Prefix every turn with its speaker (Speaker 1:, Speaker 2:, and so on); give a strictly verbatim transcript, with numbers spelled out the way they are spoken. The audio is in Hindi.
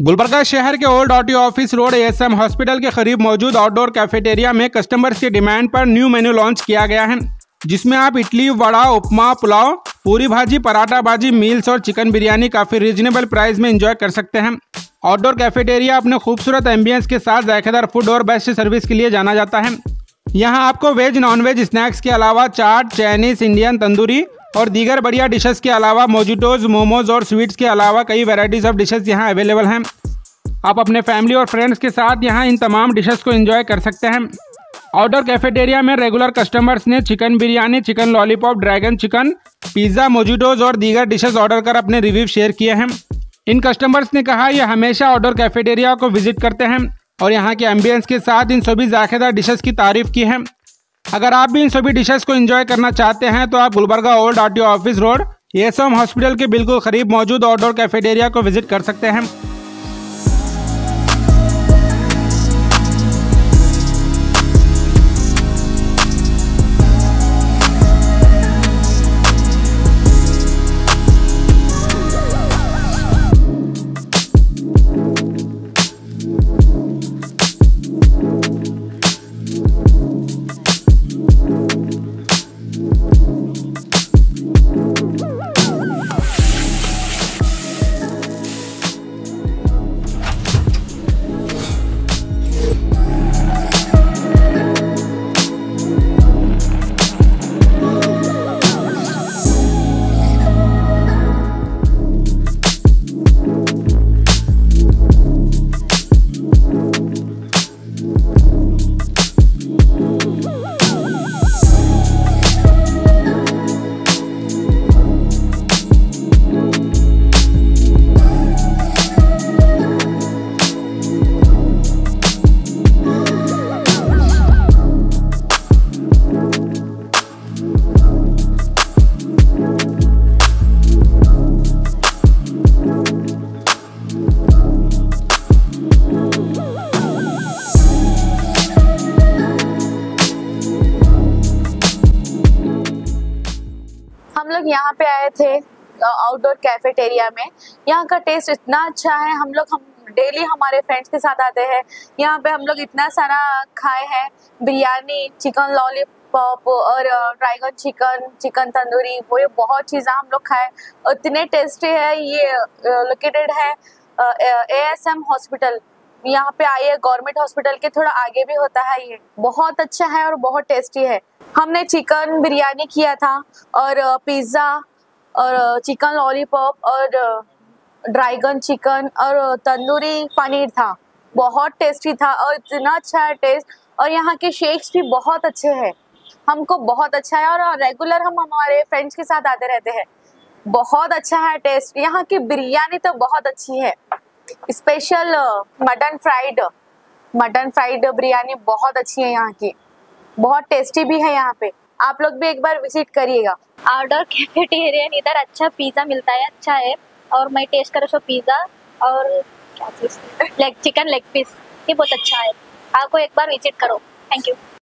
Speaker 1: गुलबर्गा शहर के ओल्ड ऑटी ऑफिस रोड एएसएम हॉस्पिटल के करीब मौजूद आउटडोर कैफेटेरिया में कस्टमर्स की डिमांड पर न्यू मेन्यू लॉन्च किया गया है, जिसमें आप इडली, वड़ा, उपमा, पुलाव, पूरी भाजी, पराठा भाजी, मील्स और चिकन बिरयानी काफ़ी रीजनेबल प्राइस में एंजॉय कर सकते हैं। आउटडोर कैफेटेरिया अपने खूबसूरत एम्बियंस के साथ जायकेदार फूड और बेस्ट सर्विस के लिए जाना जाता है। यहाँ आपको वेज नॉन वेज स्नैक्स के अलावा चाट, चाइनीज, इंडियन, तंदूरी और दीगर बढ़िया डिशेस के अलावा मोजिटोज, मोमोज और स्वीट्स के अलावा कई वैरायटीज़ ऑफ डिशेस यहाँ अवेलेबल हैं। आप अपने फैमिली और फ्रेंड्स के साथ यहाँ इन तमाम डिशेस को एंजॉय कर सकते हैं। आउटडोर कैफेटेरिया में रेगुलर कस्टमर्स ने chicken biryani, chicken lollipop, dragon chicken, pizza, mojitos और दीगर डिशेस ऑर्डर कर अपने रिव्यू शेयर किए हैं। इन कस्टमर्स ने कहा ये हमेशा आउटडोर कैफेटेरिया को विजिट करते हैं और यहाँ के एम्बियंस के साथ इन सभी जायकेदार डिशेस की तारीफ की है। अगर आप भी इन सभी डिशेस को एंजॉय करना चाहते हैं तो आप गुलबर्गा ओल्ड ऑटी ऑफिस रोड एएसएम हॉस्पिटल के बिल्कुल करीब मौजूद आउटडोर कैफेटेरिया को विजिट कर सकते हैं।
Speaker 2: हम लोग यहाँ पे आए थे आउटडोर कैफेटेरिया में। यहाँ का टेस्ट इतना अच्छा है, हम लोग हम डेली हमारे फ्रेंड्स के साथ आते हैं। यहाँ पे हम लोग इतना सारा खाए हैं, बिरयानी, चिकन लॉलीपॉप और ड्रैगन चिकन, चिकन तंदूरी, वो ये बहुत चीज़ें हम लोग खाए। इतने टेस्टी है। ये लोकेटेड है एएसएम हॉस्पिटल, यहाँ पे आइए। गवर्नमेंट हॉस्पिटल के थोड़ा आगे भी होता है। ये बहुत अच्छा है और बहुत टेस्टी है। हमने चिकन बिरयानी किया था और पिज़्ज़ा और चिकन लॉलीपॉप और ड्रैगन चिकन और तंदूरी पनीर था। बहुत टेस्टी था और इतना अच्छा है टेस्ट। और यहाँ के शेक्स भी बहुत अच्छे हैं, हमको बहुत अच्छा है। और रेगुलर हम हमारे फ्रेंड्स के साथ आते रहते हैं। बहुत अच्छा है टेस्ट। यहाँ की बिरयानी तो बहुत अच्छी है। Special mutton fried mutton fried biryani बहुत अच्छी है यहाँ की, बहुत टेस्टी भी है। यहाँ पे आप लोग भी एक बार विजिट करिएगा।
Speaker 3: आउटडोर कैफेटेरिया इधर अच्छा पिज़्ज़ा मिलता है, अच्छा है। और मैं टेस्ट करूँ सो पिज़्ज़ा और क्या चीज़ लेग चिकन लेग पीस, ये बहुत अच्छा है। आपको एक बार विजिट करो। Thank you.